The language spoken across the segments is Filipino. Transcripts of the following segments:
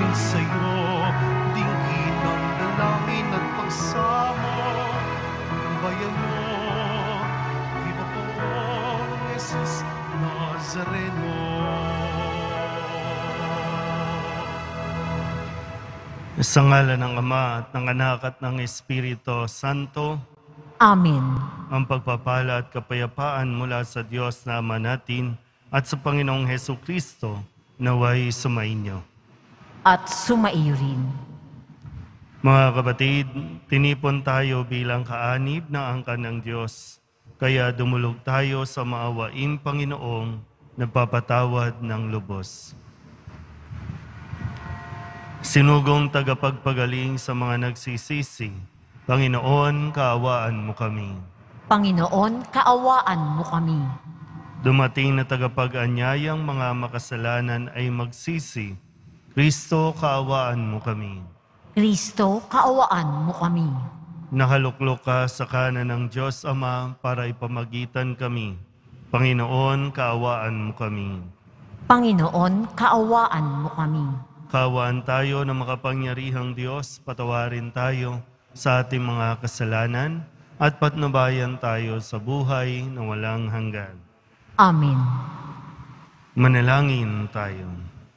sa'yo, dinggin ng dalangin at pagsamo ng bayan mo. Viva Poong Jesus Nazareno. Sa ngalan ng Ama at ng Anak at ng Espiritu Santo. Amen. Ang pagpapala at kapayapaan mula sa Diyos na Ama natin at sa Panginoong Hesukristo naway sumainyo. At sumaiyo rin. Mga kapatid, tinipon tayo bilang kaanib na angkan ng Diyos. Kaya dumulog tayo sa maawaing Panginoong nagpapatawad ng lubos. Sinugong tagapagpagaling sa mga nagsisisi, Panginoon, kaawaan mo kami. Panginoon, kaawaan mo kami. Dumating na tagapag-anyayang mga makasalanan ay magsisi, Kristo, kaawaan mo kami. Kristo, kaawaan mo kami. Nakaluklok ka sa kanan ng Diyos Ama para ipamagitan kami. Panginoon, kaawaan mo kami. Panginoon, kaawaan mo kami. Kaawaan tayo ng makapangyarihang Diyos, patawarin tayo sa ating mga kasalanan at patnubayan tayo sa buhay na walang hanggan. Amen. Manalangin tayo.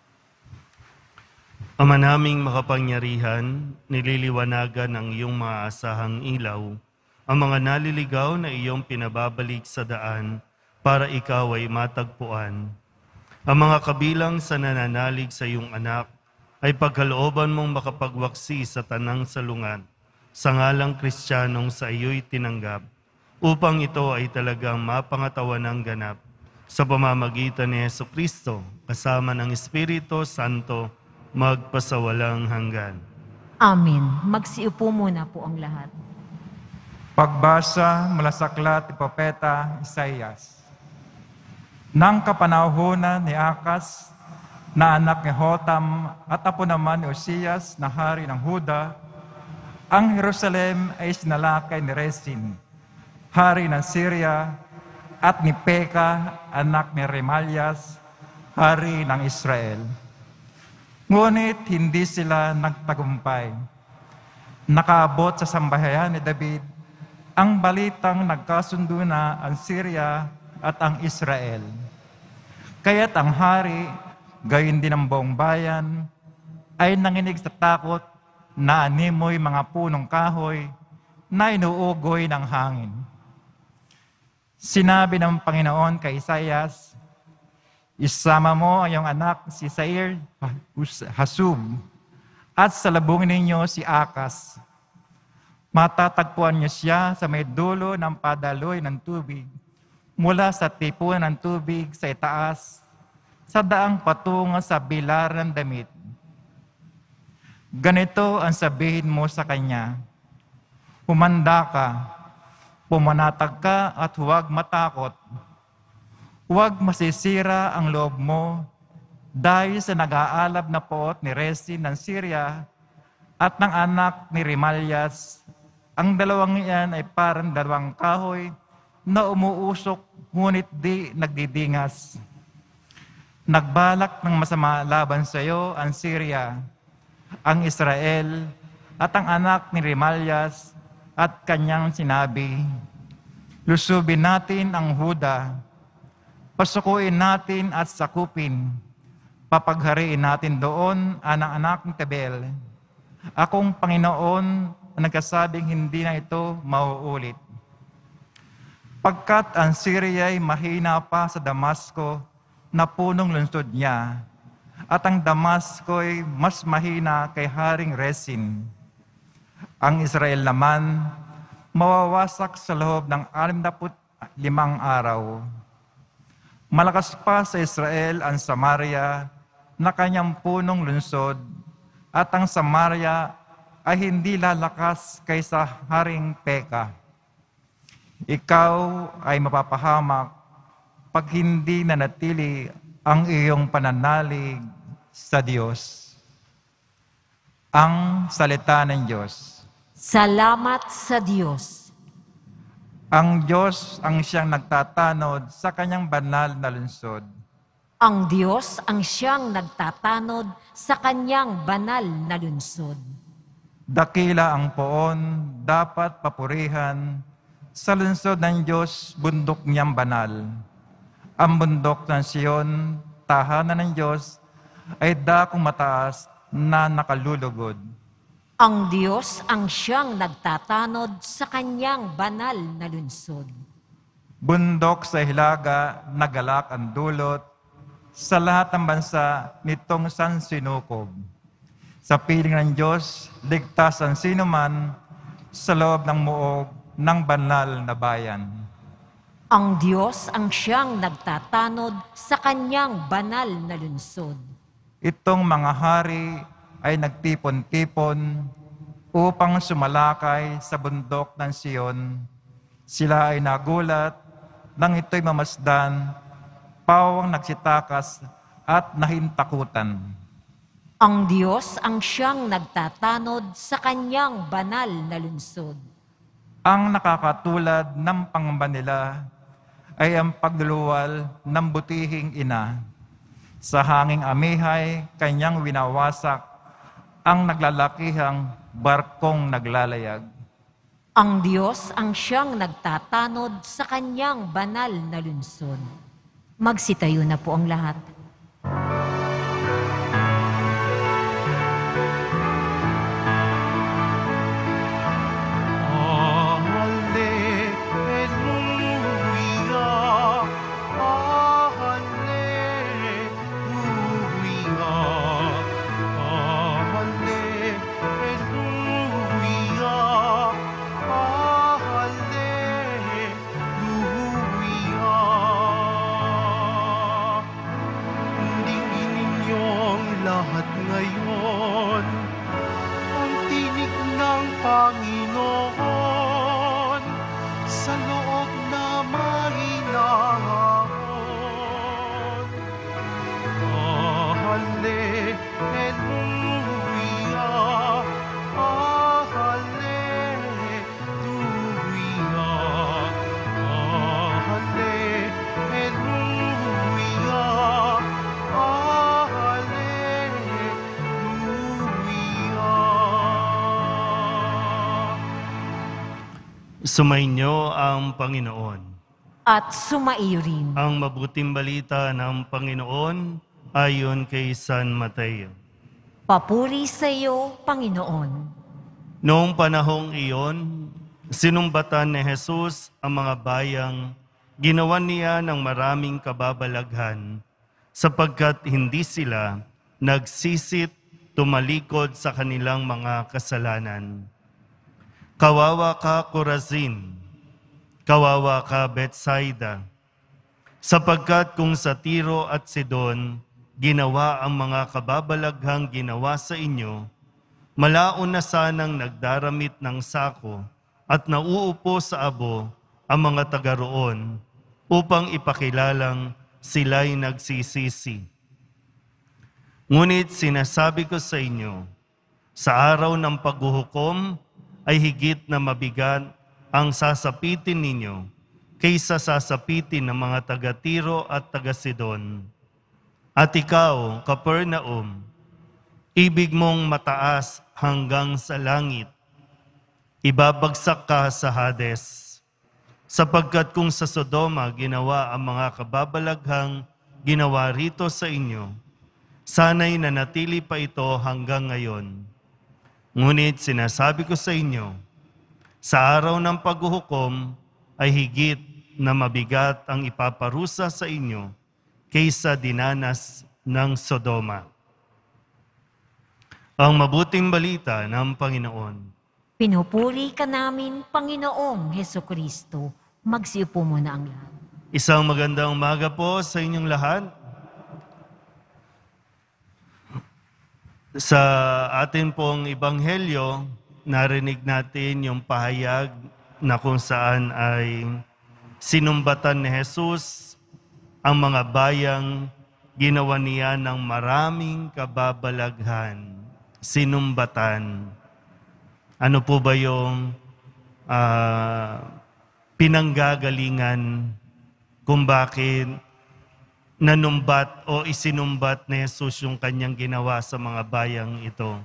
Ama naming makapangyarihan, nililiwanagan ng iyong maaasahang ilaw, ang mga naliligaw na iyong pinababalik sa daan para ikaw ay matagpuan. Ang mga kabilang sa nananalig sa iyong anak ay pagkalooban mong makapagwaksi sa tanang salungan sa ngalang Kristiyanong sa iyo'y tinanggap, upang ito ay talagang mapangatawan ng ganap sa pamamagitan ni Hesukristo kasama ng Espiritu Santo magpasawalang hanggan. Amen. Magsiupo muna po ang lahat. Pagbasa mula sa aklat ni Propeta Isaias. Nang kapanahunan ni Akas na anak ni Hotam at apo naman ni Osias na hari ng Huda, ang Jerusalem ay sinalakay ni Rezin, hari ng Syria, at ni Peka, anak ni Remalias, hari ng Israel. Ngunit hindi sila nagtagumpay. Nakaabot sa sambahayan ni David ang balitang nagkasundo na ang Syria at ang Israel. Kaya't ang hari, gayon din ang buong bayan, ay nanginig sa takot na animoy mga punong kahoy na inuugoy ng hangin. Sinabi ng Panginoon kay Isaias, isama mo ang iyong anak si Seir Hasub at salubungin ninyo si Akas. Matatagpuan niyo siya sa may dulo ng padaloy ng tubig mula sa tipuan ng tubig sa itaas sa daang patungo sa bilar ng damit. Ganito ang sabihin mo sa kanya, humanda ka, pumanatag ka at huwag matakot. Huwag masisira ang loob mo dahil sa nag-aalab na poot ni Rezin ng Syria at ng anak ni Remalias. Ang dalawang iyan ay parang dalawang kahoy na umuusok ngunit di nagdidingas. Nagbalak ng masama laban sa iyo ang Syria, ang Israel at ang anak ni Remalias at kanyang sinabi, lusubin natin ang Huda, pasukuin natin at sakupin, papaghariin natin doon ang anak ni Tabel. Akong Panginoon ang nagkasabing hindi na ito mauulit. Pagkat ang Syria ay mahina pa sa Damasco na punong lungsod niya, at ang Damasco ay mas mahina kay Haring Rezin. Ang Israel naman mawawasak sa loob ng 65 araw. Malakas pa sa Israel ang Samaria na kanyang punong lungsod, at ang Samaria ay hindi lalakas kaysa Haring Peka. Ikaw ay mapapahamak pag hindi nanatili ang iyong pananalig sa Diyos. Ang salita ng Diyos. Salamat sa Diyos. Ang Diyos ang siyang nagtatanod sa kanyang banal na lungsod. Ang Diyos ang siyang nagtatanod sa kanyang banal na lungsod. Dakila ang poon, dapat papurihan, sa lungsod ng Diyos, bundok niyang banal. Ang bundok ng Siyon, tahanan ng Diyos, ay dakong mataas na nakalulugod. Ang Diyos ang siyang nagtatanod sa kanyang banal na lungsod. Bundok sa hilaga, nagalak ang dulot, sa lahat ng bansa nitong sansinukob. Sa piling ng Diyos, ligtas ang sinuman sa loob ng muog ng banal na bayan. Ang Diyos ang siyang nagtatanod sa kanyang banal na lungsod. Itong mga hari ay nagtipon-tipon upang sumalakay sa bundok ng Siyon. Sila ay nagulat nang ito'y mamasdan, pawang nagsitakas at nahintakutan. Ang Diyos ang siyang nagtatanod sa kanyang banal na lungsod. Ang nakakatulad ng pangamba nila ay ang pagluluwal ng butihing ina. Sa hanging amihay, kanyang winawasak ang naglalakihang barkong naglalayag. Ang Diyos ang siyang nagtatanod sa kanyang banal na lungsod. Magsitayo na po ang lahat. Lahat ngayon, ang tinig ng Panginoon sa loob na mahinahon. Hallelujah, hallelujah, hallelujah. Sumainyo ang Panginoon. At sumaiyo rin. Ang mabuting balita ng Panginoon ayon kay San Mateo. Papuri sa iyo, Panginoon. Noong panahong iyon, sinumbatan ni Jesus ang mga bayang ginawan niya ng maraming kababalaghan sapagkat hindi sila nagsisit tumalikod sa kanilang mga kasalanan. Kawawa ka, Corazin! Kawawa ka, Bethsaida! Sapagkat kung sa Tiro at Sidon ginawa ang mga kababalaghang ginawa sa inyo, malaon na sanang nagdaramit ng sako at nauupo sa abo ang mga taga roon upang ipakilalang sila'y nagsisisi. Ngunit sinasabi ko sa inyo, sa araw ng paghuhukom ay higit na mabigat ang sasapitin ninyo kaysa sasapitin ng mga taga-Tiro at taga-Sidon. At ikaw, Capernaum, ibig mong mataas hanggang sa langit, ibabagsak ka sa Hades, sapagkat kung sa Sodoma ginawa ang mga kababalaghang ginawa rito sa inyo, sana'y nanatili pa ito hanggang ngayon. Ngunit sinasabi ko sa inyo, sa araw ng paghuhukom ay higit na mabigat ang ipaparusa sa inyo kaysa dinanas ng Sodoma. Ang mabuting balita ng Panginoon. Pinupuri ka namin, Panginoong Hesukristo. Magsiupo muna ang lahat. Isang magandang umaga po sa inyong lahat. Sa atin pong ebanghelyo, narinig natin yung pahayag na kung saan ay sinumbatan ni Jesus ang mga bayang ginawa niya ng maraming kababalaghan. Sinumbatan. Ano po ba yung pinanggagalingan kung bakit nanumbat o isinumbat ni Jesus yung kanyang ginawa sa mga bayang ito.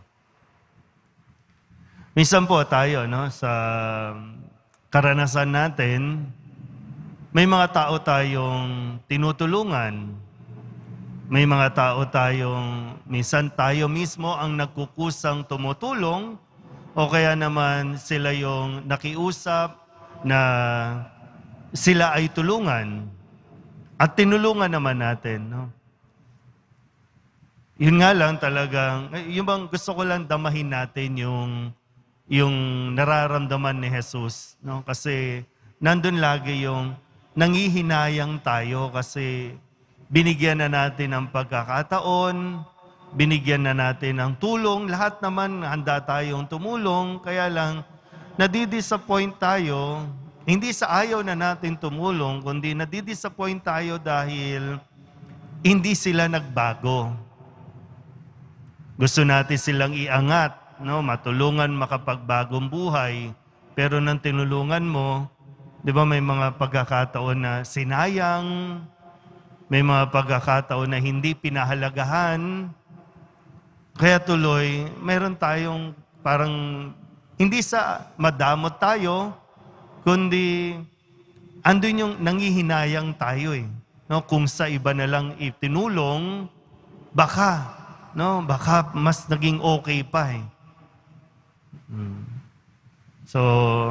Minsan po tayo, no, sa karanasan natin, may mga tao tayong tinutulungan. May mga tao tayong, minsan tayo mismo ang nagkukusang tumutulong o kaya naman sila yung nakiusap na sila ay tulungan. At tinulungan naman natin, no? Yun nga lang talagang, yung bang gusto ko lang damahin natin yung nararamdaman ni Jesus, no? Kasi nandun lagi yung nangihinayang tayo kasi binigyan na natin ng pagkakataon, binigyan na natin ng tulong, lahat naman handa tayong tumulong, kaya lang nadidisappoint tayo, hindi sa ayaw na natin tumulong, kundi nadidisappoint tayo dahil hindi sila nagbago. Gusto natin silang iangat, no, matulungan makapagbagong buhay, pero nang tinulungan mo, di ba may mga pagkakataon na sinayang, may mga pagkakataon na hindi pinahalagahan, kaya tuloy, mayroon tayong parang hindi sa madamot tayo, kundi andun yung nangihinayang tayo eh. No, kung sa iba na lang itinulong, baka mas naging okay pa eh. So,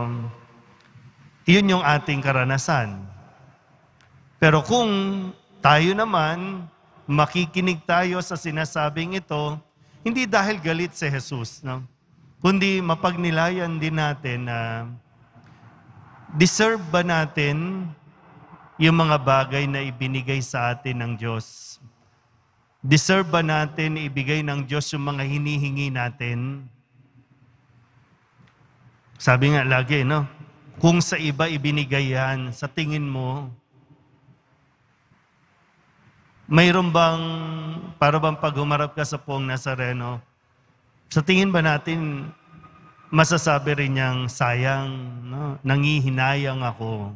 yun yung ating karanasan. Pero kung tayo naman, makikinig tayo sa sinasabing ito, hindi dahil galit si Jesus, no? Kundi mapagnilayan din natin na deserve ba natin yung mga bagay na ibinigay sa atin ng Diyos? Deserve ba natin ibigay ng Diyos yung mga hinihingi natin? Sabi nga lagi, no? Kung sa iba ibinigay yan, sa tingin mo, mayroon bang, para bang pag humarap ka sa Poong Nazareno, sa tingin ba natin, masasabi rin niyang sayang, no? Nangihinayang ako.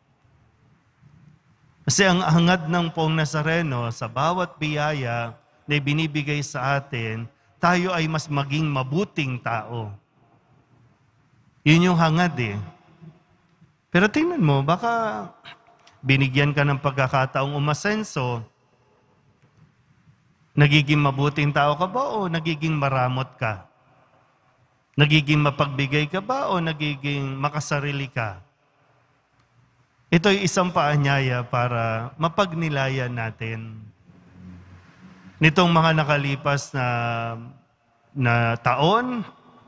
Kasi ang hangad ng Poong Nazareno, sa bawat biyaya na binibigay sa atin, tayo ay mas maging mabuting tao. Yun yung hangad eh. Pero tingnan mo, baka binigyan ka ng pagkakataong umasenso, nagiging mabuting tao ka ba o nagiging maramot ka? Nagiging mapagbigay ka ba o nagiging makasarili ka? Ito'y isang paanyaya para mapagnilayan natin. Nitong mga nakalipas na taon,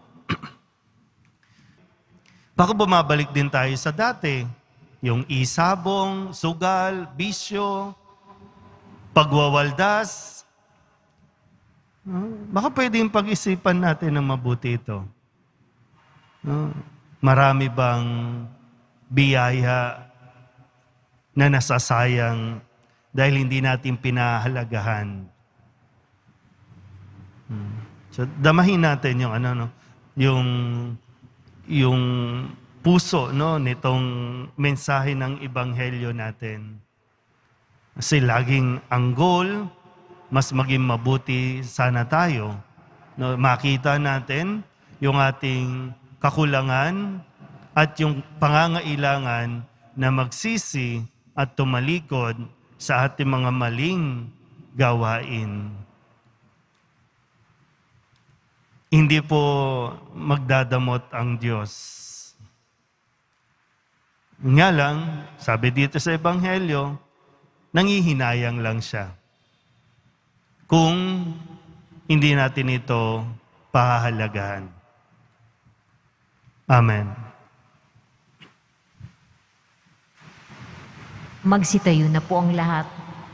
baka bumabalik din tayo sa dati. Yung isabong, sugal, bisyo, pagwawaldas. Baka pwedeng pag-isipan natin ng mabuti ito. Marami bang biyaya na nasasayang dahil hindi natin pinahalagahan? So damahin natin yung yung puso, no, nitong mensahe ng ebanghelyo natin. Kasi laging ang goal, mas maging mabuti sana tayo. No, makita natin yung ating kakulangan at yung pangangailangan na magsisi at tumalikod sa ating mga maling gawain. Hindi po magdadamot ang Diyos. Nga lang, sabi dito sa Ebanghelyo, nangihinayang lang siya. Kung hindi natin ito pahahalagahan. Amen. Magsitayo na po ang lahat.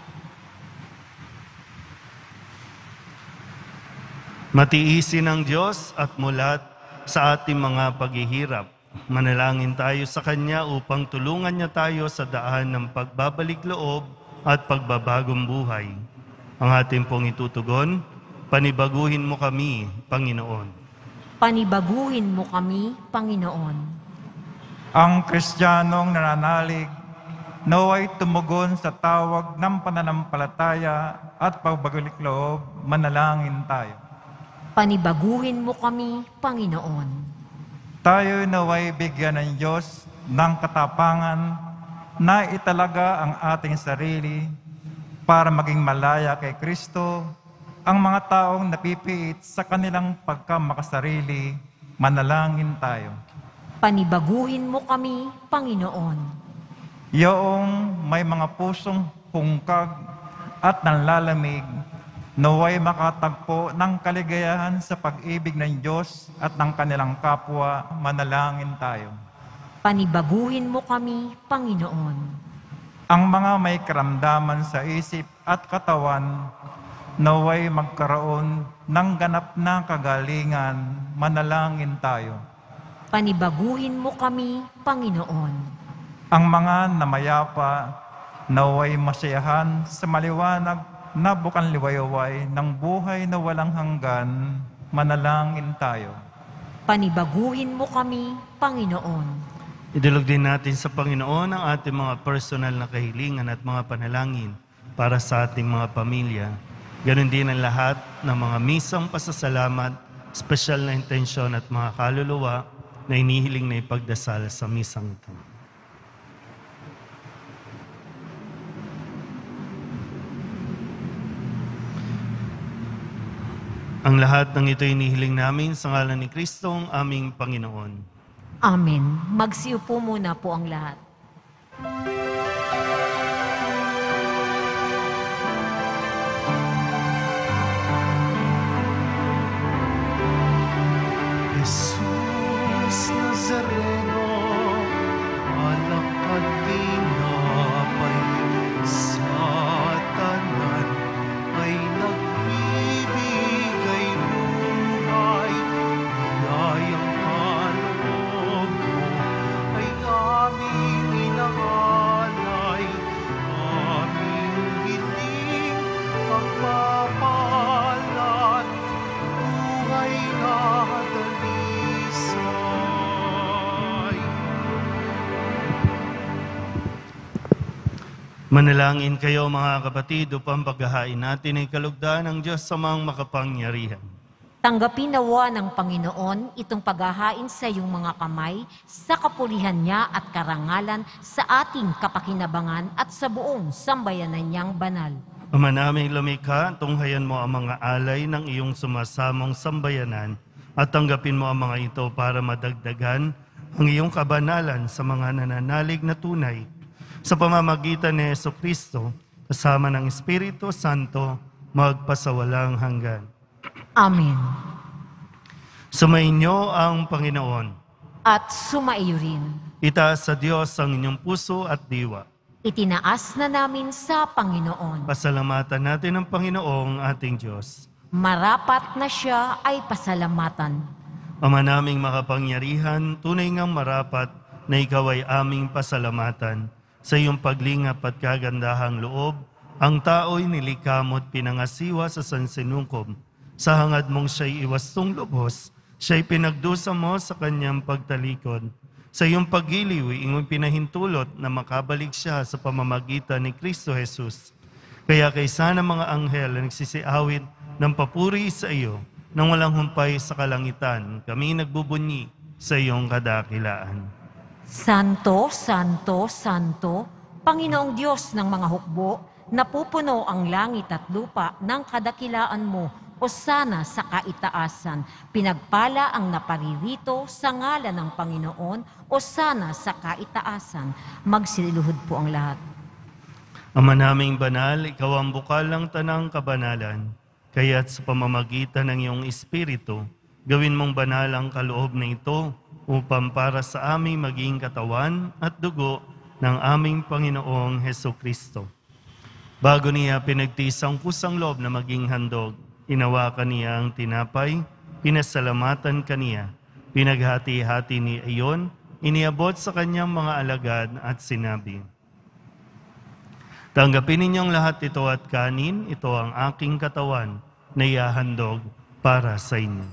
Matiisin ng Diyos at mulat sa ating mga paghihirap. Manalangin tayo sa Kanya upang tulungan niya tayo sa daan ng pagbabalik loob at pagbabagong buhay. Ang ating pong itutugon, panibaguhin mo kami, Panginoon. Panibaguhin mo kami, Panginoon. Ang Kristiyanong nananalig naway tumugon sa tawag ng pananampalataya at pagbagalik loob, manalangin tayo. Panibaguhin mo kami, Panginoon. Tayo naway bigyan ng Diyos ng katapangan na italaga ang ating sarili para maging malaya kay Kristo ang mga taong napipiit sa kanilang pagkamakasarili. Manalangin tayo. Panibaguhin mo kami, Panginoon. Yoong may mga pusong hungkag at nanlalamig, naway makatagpo ng kaligayahan sa pag-ibig ng Diyos at ng kanilang kapwa. Manalangin tayo. Panibaguhin mo kami, Panginoon. Ang mga may karamdaman sa isip at katawan, naway magkaroon ng ganap na kagalingan. Manalangin tayo. Panibaguhin mo kami, Panginoon. Ang mga namayapa, naway masiyahan sa maliwanag na bukang liwayway ng buhay na walang hanggan. Manalangin tayo. Panibaguhin mo kami, Panginoon. Idulog din natin sa Panginoon ang ating mga personal na kahilingan at mga panalangin para sa ating mga pamilya. Ganon din ang lahat ng mga misang pasasalamat, espesyal na intensyon at mga kaluluwa na inihiling na ipagdasal sa misang ito. Ang lahat ng ito inihiling namin sa ngalan ni Kristo, ang aming Panginoon. Amen. Magsiupo muna po ang lahat. Jesus Nazareno, alakad tinapay sa tanan ay nagbibigay buhay. Biyayang kaloob mo ay aming inaalay, aming hiling pagpapalat, buhay na dalisay. Manalangin kayo mga kapatid upang paghahain natin ay kalugdan ng Diyos sa mga makapangyarihan. Tanggapin nawa ng Panginoon itong paghahain sa iyong mga kamay sa kapulihan niya at karangalan sa ating kapakinabangan at sa buong sambayanan niyang banal. Ama naming lumikha, tunghayan mo ang mga alay ng iyong sumasamong sambayanan at tanggapin mo ang mga ito para madagdagan ang iyong kabanalan sa mga nananalig na tunay. Sa pamamagitan ni Jesucristo, kasama ng Espiritu Santo, magpasawalang hanggan. Amen. Sumainyo ang Panginoon. At sumaiyo rin. Itaas sa Diyos ang inyong puso at diwa. Itinaas na namin sa Panginoon. Pasalamatan natin ang Panginoong ating Diyos. Marapat na siya ay pasalamatan. Ama naming makapangyarihan, tunay ngang marapat na ikaw ay aming pasalamatan. Sa iyong paglingap at kagandahang loob, ang tao'y nilikha mo't pinangasiwa sa sansinukob. Sa hangad mong siya'y iwastong lubos, siya'y pinagdusa mo sa kanyang pagtalikod. Sa iyong paggiliw, iyong pinahintulot na makabalik siya sa pamamagitan ni Kristo Jesus. Kaya kaysa ng mga anghel na nagsisiawit ng papuri sa iyo, nang walang humpay sa kalangitan, kami nagbubunyi sa iyong kadakilaan. Santo, Santo, Santo, Panginoong Diyos ng mga hukbo, napupuno ang langit at lupa ng kadakilaan mo, o sana sa kaitaasan. Pinagpala ang naparirito sa ngalan ng Panginoon, o sana sa kaitaasan. Magsiluhod po ang lahat. Ama naming banal, ikaw ang bukal ng tanang kabanalan. Kaya't sa pamamagitan ng iyong Espiritu, gawin mong banal ang kaloob na ito upang para sa aming maging katawan at dugo ng aming Panginoong Hesukristo. Bago niya pinagtisang kusang loob na maging handog, inawakan niya ang tinapay, pinasalamatan kaniya, pinaghati-hati ni iyon, iniabot sa kanyang mga alagad at sinabi, tanggapin ninyong lahat ito at kanin, ito ang aking katawan na ihahandog para sa inyo.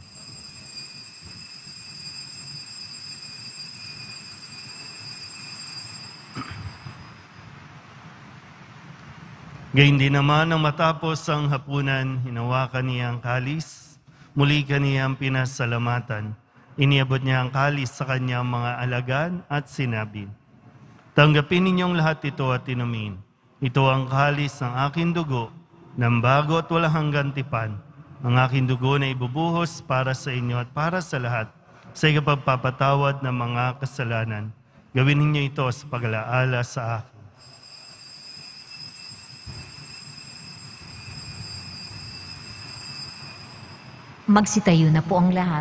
Gayun din naman nang matapos ang hapunan, hinawakan niya ang kalis, muli kaniyang pinasalamatan. Iniabot niya ang kalis sa kanyang mga alagad at sinabi, "Tanggapin ninyong lahat ito at inumin. Ito ang kalis ng aking dugo, ng bago at walang hanggang tipan. Ang aking dugo na ibubuhos para sa inyo at para sa lahat, sa ikapagpapatawad ng mga kasalanan. Gawin ninyo ito sa pag-alaala sa akin." Magsitayo na po ang lahat.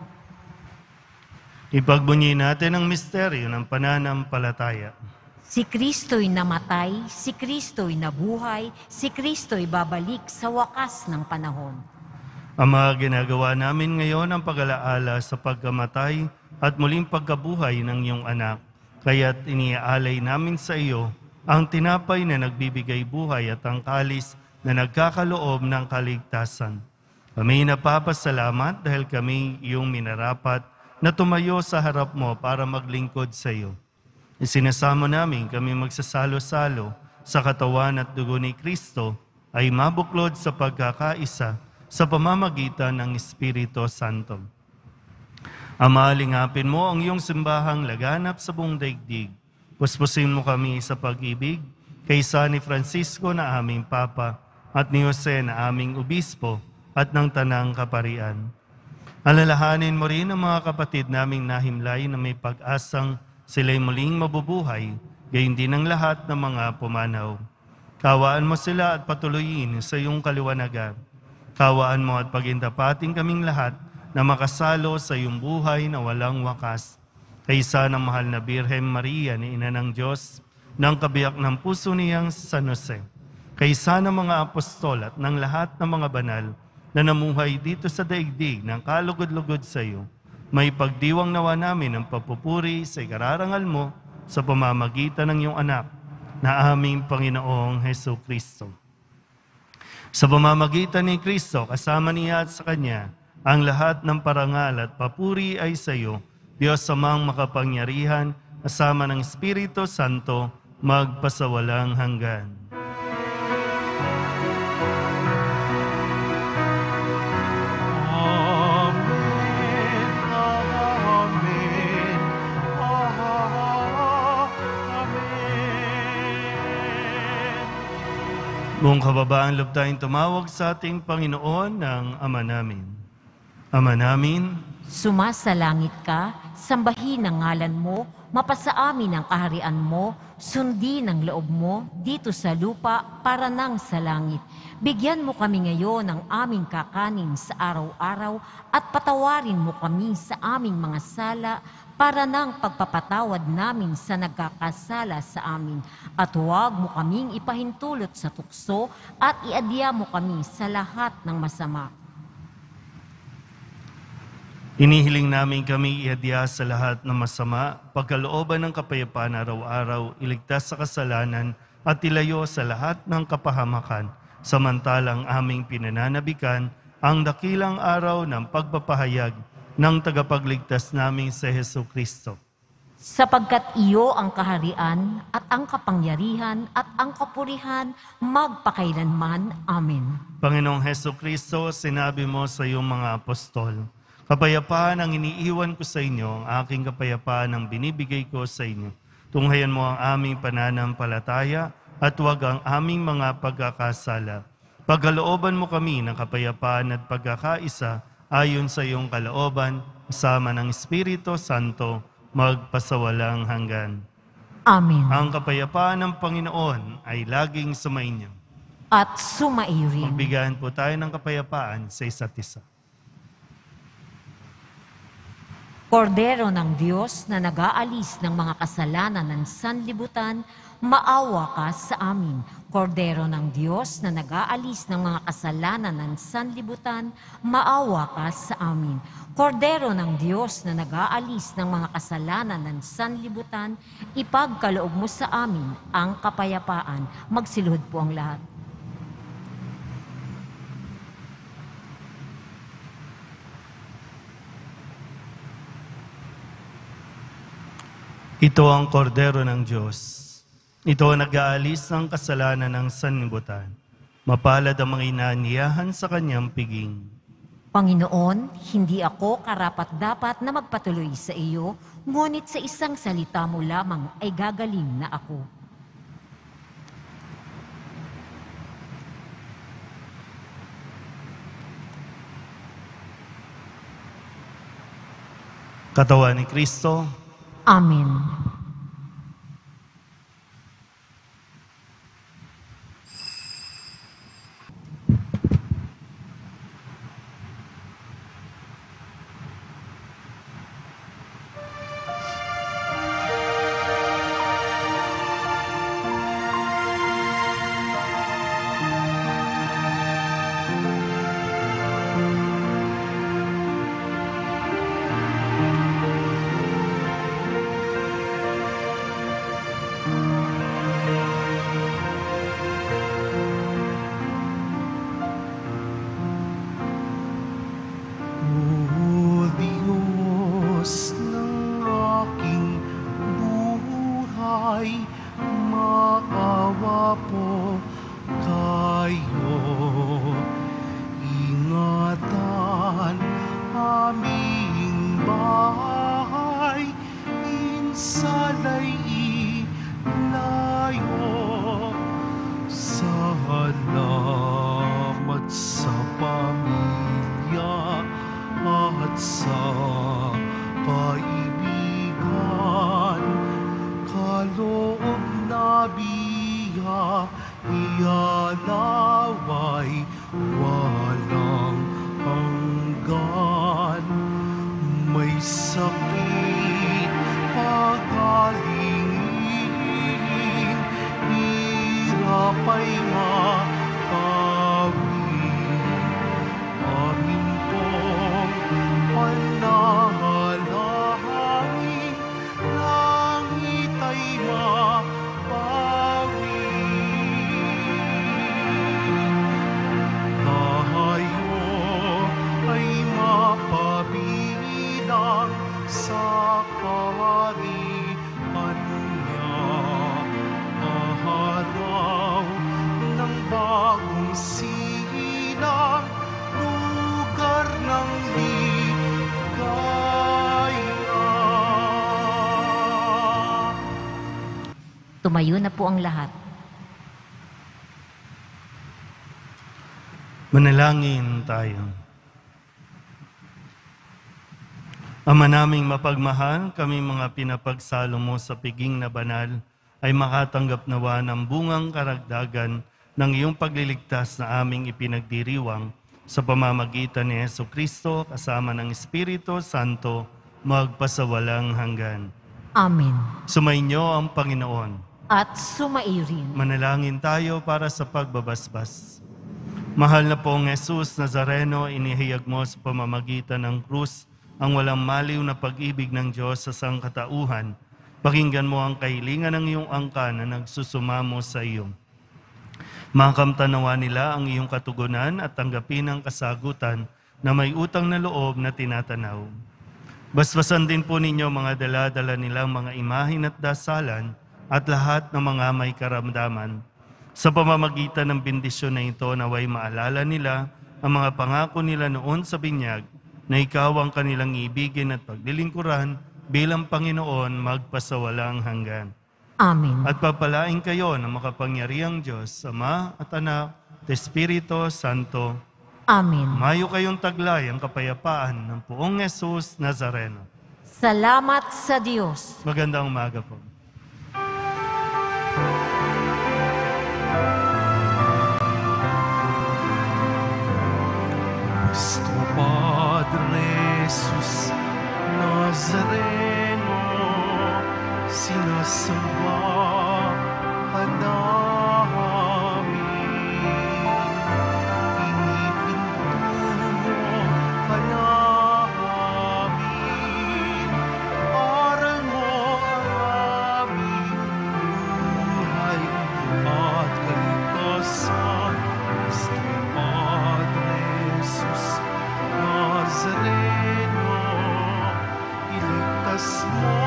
Ipagbunyi natin ang misteryo ng pananampalataya. Si Kristo'y namatay, si Kristo'y nabuhay, si Kristo'y babalik sa wakas ng panahon. Ama, ginagawa namin ngayon ang pag-alaala sa pagkamatay at muling pagkabuhay ng iyong anak. Kaya't iniaalay namin sa iyo ang tinapay na nagbibigay buhay at ang kalis na nagkakaloob ng kaligtasan. Kami napapasalamat dahil kami iyong minarapat na tumayo sa harap mo para maglingkod sa iyo. Isinasamo namin kami magsasalo-salo sa katawan at dugo ni Kristo ay mabuklod sa pagkakaisa sa pamamagitan ng Espiritu Santo. Ama, lingapin mo ang iyong simbahang laganap sa buong daigdig. Puspusin mo kami sa pag-ibig kaysa ni Francisco na aming Papa at ni Jose na aming Obispo at ng Tanang Kaparian. Alalahanin mo rin ang mga kapatid naming nahimlay na may pag-asang sila'y muling mabubuhay, gayon din ang lahat ng mga pumanaw. Kawaan mo sila at patuloyin sa iyong kaliwanagan. Kawaan mo at pagintapating kaming lahat na makasalo sa iyong buhay na walang wakas. Kaysa ng mahal na Birhen Maria ni Ina ng Diyos, ng kabiyak ng puso niyang San Jose. Kaysa ng mga apostol at ng lahat ng mga banal na namuhay dito sa daigdig ng kalugod-lugod sa iyo, may pagdiwang nawa namin ang papupuri sa ikararangal mo sa pamamagitan ng iyong anak na aming Panginoong Hesus Kristo. Sa pamamagitan ni Kristo, kasama niya at sa Kanya, ang lahat ng parangal at papuri ay sa iyo, Diyos amang makapangyarihan, kasama ng Espiritu Santo, magpasawalang hanggan. Buong kababaan loob tayong tumawag sa ating Panginoon ng Ama namin. Ama namin, Sumasalangit ka, sambahin ang ngalan mo, mapasa amin ang kaharian mo, sundin ang loob mo dito sa lupa para nang sa langit. Bigyan mo kami ngayon ng aming kakanin sa araw-araw at patawarin mo kami sa aming mga sala para nang pagpapatawad namin sa nagkakasala sa amin. At huwag mo kaming ipahintulot sa tukso at iadya mo kami sa lahat ng masama. inihiling namin kami iadya sa lahat ng masama, pagkalooban ng kapayapaan araw-araw, iligtas sa kasalanan at ilayo sa lahat ng kapahamakan, samantalang aming pinananabikan ang dakilang araw ng pagpapahayag ng tagapagligtas namin sa Jesucristo. Sapagkat iyo ang kaharian at ang kapangyarihan at ang kapurihan magpakailanman. Amen. Panginoong Jesucristo, sinabi mo sa iyong mga apostol, kapayapaan ang iniiwan ko sa inyo, ang aking kapayapaan ang binibigay ko sa inyo. Tunghayan mo ang aming pananampalataya at huwag ang aming mga pagkakasala. Pagkalooban mo kami ng kapayapaan at pagkakaisa ayon sa iyong kalooban, kasama ng Espiritu Santo, magpasawalang hanggan. Amen. Ang kapayapaan ng Panginoon ay laging sumainyo. At sumaiyo rin. Magbigayan po tayo ng kapayapaan sa isa't isa. Kordero ng Diyos na nag-aalis ng mga kasalanan ng sanlibutan, maawa ka sa amin. Kordero ng Diyos na nag-aalis ng mga kasalanan ng sanlibutan, maawa ka sa amin. Kordero ng Diyos na nag-aalis ng mga kasalanan ng sanlibutan, ipagkaloob mo sa amin ang kapayapaan. Magsiluhod po ang lahat. Ito ang kordero ng Diyos. Ito ang nag-aalis ng kasalanan ng sanlibutan. Mapalad ang mga inaaniyahan sa kanyang piging. Panginoon, hindi ako karapat-dapat na magpatuloy sa iyo, ngunit sa isang salita mo lamang ay gagaling na ako. Katawan ni Kristo, Amen. O Diyos ng aking buhay, maawa po kayo. Ingatan aming bahay, minsana'y ilayo. Salamat sa pamilya at sa kaibigan, kaloob na biya, ialaway walang hanggan. May sakit pagalingin, hirap ay mapawin. Amin pong panalangin, langit ay mapawin. Tayo ay mapabilang sa kaharian niya. Araw ng bagong silang, lugar ng ligaya. Tumayo na po ang lahat. manalangin tayo. Ama naming mapagmahal, kami mga pinapagsalo mo sa piging na banal, ay makatanggap nawa ng bungang karagdagan ng iyong pagliligtas na aming ipinagdiriwang sa pamamagitan ni Jesucristo kasama ng Espiritu Santo magpasawalang hanggan. Amen. Sumainyo ang Panginoon. At sumairin. Manalangin tayo para sa pagbabasbas. Mahal na pong Jesus Nazareno, inihayag mo sa pamamagitan ng krus ang walang maliw na pag-ibig ng Diyos sa sangkatauhan. Pakinggan mo ang kahilingan ng iyong angkan na nagsusumamo sa iyo. Makamtanawa nila ang iyong katugunan at tanggapin ang kasagutan na may utang na loob na tinatanaw. Basbasan din po ninyo mga dala-dala nilang mga imahin at dasalan at lahat ng mga may karamdaman. Sa pamamagitan ng bendisyon na ito, naway maalala nila ang mga pangako nila noon sa binyag na ikaw ang kanilang ibigin at paglilingkuran bilang Panginoon magpasawalang hanggan. Amen. At papalain kayo ng makapangyarihang Diyos, Ama at Anak at Espiritu Santo. Amen. Mayo kayong taglay ang kapayapaan ng poong Jesus Nazareno. Salamat sa Diyos. Magandang umaga po. Nuestro Padre Jesus Nazareno, sinasamba ka namin. Inipintumo ka namin. Aral mo ang aming buhay at kaligtasan. Nuestro Padre Jesus Nazareno, iligtas mo